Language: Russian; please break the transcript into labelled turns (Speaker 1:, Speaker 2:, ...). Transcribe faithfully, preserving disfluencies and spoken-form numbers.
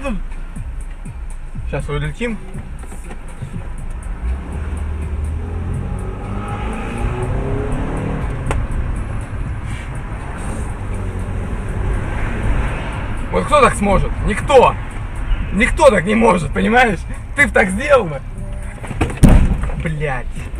Speaker 1: едут. Сейчас улетим. Вот кто так сможет? Никто! Никто так не может, понимаешь? Ты б так сделал бы. Блять.